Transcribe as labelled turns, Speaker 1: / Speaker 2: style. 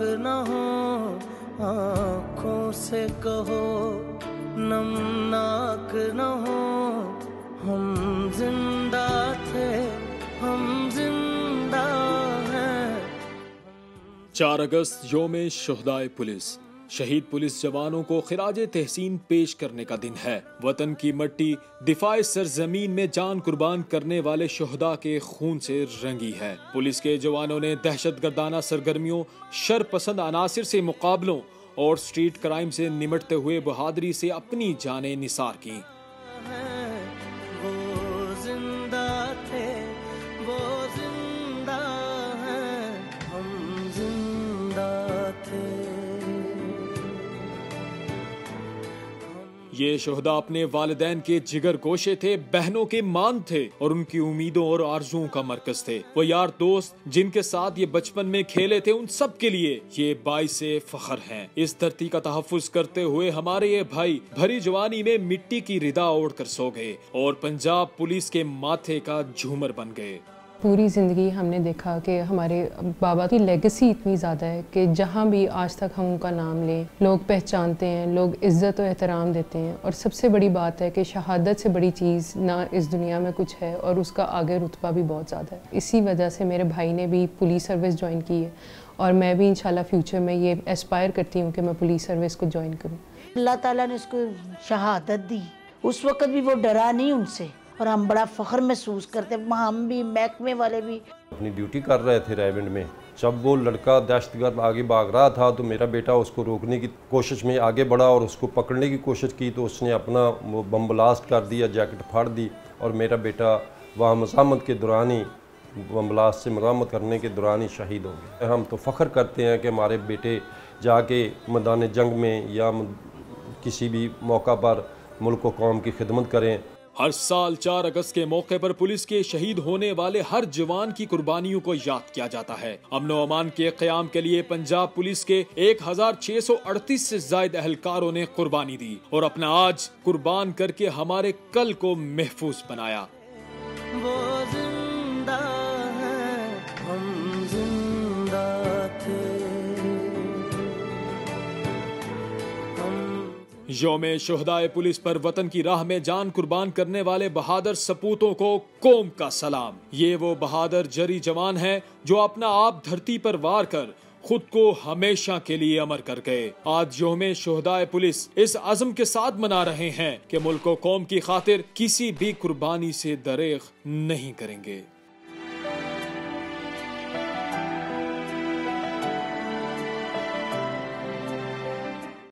Speaker 1: न हो, आँखों से कहो नमनाक न हो, हम जिंदा थे, हम जिंदा हैं।
Speaker 2: 4 अगस्त यौम शुहदाए पुलिस, शहीद पुलिस जवानों को खिराजे तहसीन पेश करने का दिन है। वतन की मट्टी दिफाए सरजमीन में जान कुर्बान करने वाले शुहदा के खून से रंगी है। पुलिस के जवानों ने दहशतगर्दाना सरगर्मियों, शर पसंद अनासिर से मुकाबलों और स्ट्रीट क्राइम से निमटते हुए बहादुरी से अपनी जानें निसार की। ये शुहदा अपने वालिदैन के जिगर गोशे थे, बहनों के मान थे और उनकी उम्मीदों और आरजुओं का मरकज थे। वो यार दोस्त जिनके साथ ये बचपन में खेले थे, उन सब के लिए ये बाइसे फख्र हैं। इस धरती का तहफ्फुज करते हुए हमारे ये भाई भरी जवानी में मिट्टी की रिदा ओढ़ कर सो गए और पंजाब पुलिस के माथे का झूमर बन गए।
Speaker 3: पूरी ज़िंदगी हमने देखा कि हमारे बाबा की लेगेसी इतनी ज़्यादा है कि जहाँ भी आज तक हम उनका नाम लें, लोग पहचानते हैं, लोग इज़्ज़त और एहतराम देते हैं। और सबसे बड़ी बात है कि शहादत से बड़ी चीज़ ना इस दुनिया में कुछ है और उसका आगे रुतबा भी बहुत ज़्यादा है। इसी वजह से मेरे भाई ने भी पुलिस सर्विस ज्वाइन की है और मैं भी इंशाल्लाह फ्यूचर में ये एस्पायर करती हूँ कि मैं पुलिस सर्विस को ज्वाइन करूँ।
Speaker 4: अल्लाह ताला ने उसको शहादत दी, उस वक़्त भी वो डरा नहीं उनसे और हम बड़ा फ़ख्र महसूस करते। हम भी महकमे वाले भी
Speaker 5: अपनी ड्यूटी कर रहे थे रायविंड में। जब वो लड़का दहशतगर्द आगे भाग रहा था तो मेरा बेटा उसको रोकने की कोशिश में आगे बढ़ा और उसको पकड़ने की कोशिश की तो उसने अपना वो बम ब्लास्ट कर दिया, जैकेट फाड़ दी और मेरा बेटा वहाँ मज़ामत के दौरान ही बम ब्लास्ट से मज़ामत करने के दौरान ही शहीद हो गए। हम तो फ़ख्र करते हैं कि हमारे बेटे जाके मैदान जंग में या किसी भी मौका पर मुल्क व कौम की खिदमत करें।
Speaker 2: हर साल 4 अगस्त के मौके पर पुलिस के शहीद होने वाले हर जवान की कुर्बानियों को याद किया जाता है। अमन व अमान के क़याम के लिए पंजाब पुलिस के 1638 से ज़ायद अहलकारों ने कुर्बानी दी और अपना आज कुर्बान करके हमारे कल को महफूज बनाया।
Speaker 1: वो जिंदा है, हम जिंदा थे।
Speaker 2: यौमे शुहदाए पुलिस पर वतन की राह में जान कुर्बान करने वाले बहादुर सपूतों को कौम का सलाम। ये वो बहादुर जरी जवान हैं जो अपना आप धरती पर वार कर खुद को हमेशा के लिए अमर कर गए। आज यौमे शुहदाए पुलिस इस अज़्म के साथ मना रहे हैं कि मुल्क व कौम की खातिर किसी भी कुर्बानी से दरेग नहीं करेंगे।